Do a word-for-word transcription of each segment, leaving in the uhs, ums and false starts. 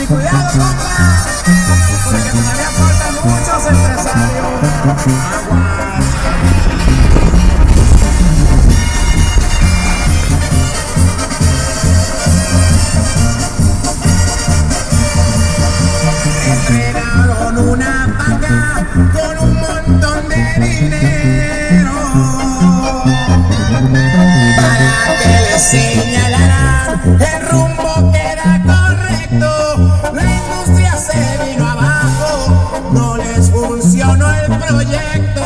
cuidado, compa, porque todavía faltan muchos empresarios. Aguas. Entregaron una paga con un montón de dinero para que les señalaran el rumbo que era correcto. La industria se vino abajo, no les funcionó el proyecto.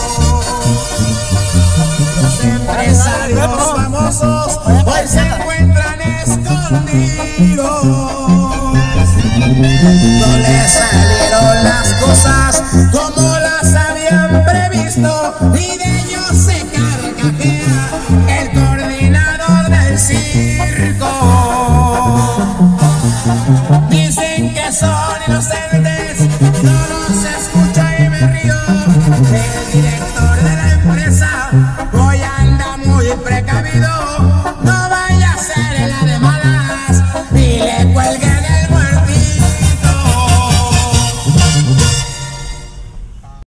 Los empresarios famosos hoy se encuentran escondidos. No les salieron las cosas como las habían previsto, y de ellos se carcajea el coordinador del circo. Dicen que son inocentes.